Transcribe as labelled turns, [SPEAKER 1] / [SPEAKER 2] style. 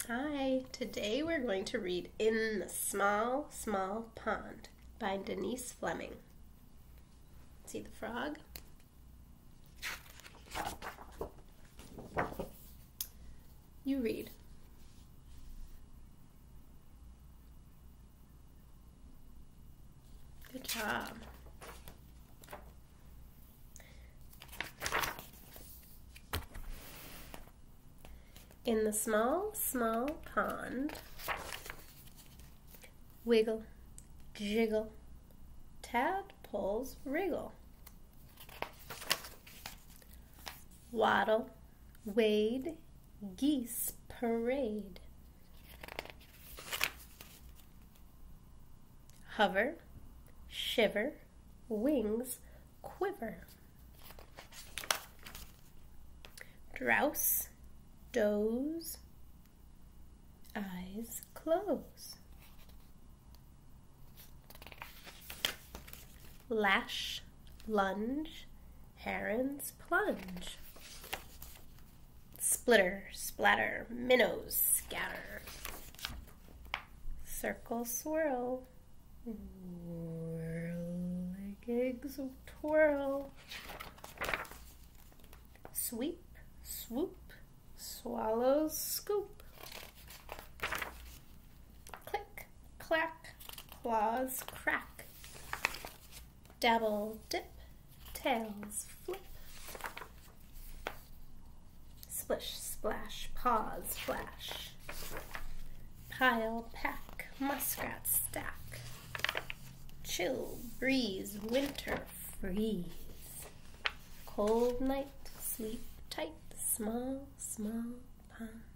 [SPEAKER 1] Hi, today we're going to read In the Small, Small Pond by Denise Fleming. See the frog? You read. Good job. In the small, small pond, wiggle, jiggle, tadpoles wriggle. Waddle, wade, geese parade. Hover, shiver, wings quiver. Drouse, doze, eyes close. Lash, lunge, herons plunge. Splitter, splatter, minnows scatter. Circle, swirl, whirligigs twirl. Sweep, swoop, swallows scoop. Click, clack, claws crack. Dabble, dip, tails flip. Splish, splash, paws flash. Pile, pack, muskrat stack. Chill, breeze, winter freeze. Cold night, sleep tight, small, small pond.